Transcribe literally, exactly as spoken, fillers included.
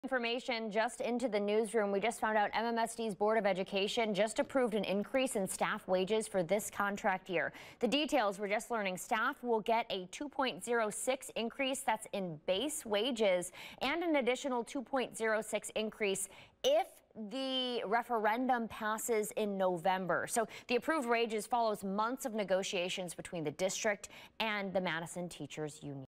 Information just into the newsroom. We just found out M M S D's Board of Education just approved an increase in staff wages for this contract year. The details we're just learning. Staff will get a two point oh six increase, that's in base wages, and an additional two point oh six increase if the referendum passes in November. So the approved wages follows months of negotiations between the district and the Madison Teachers Union.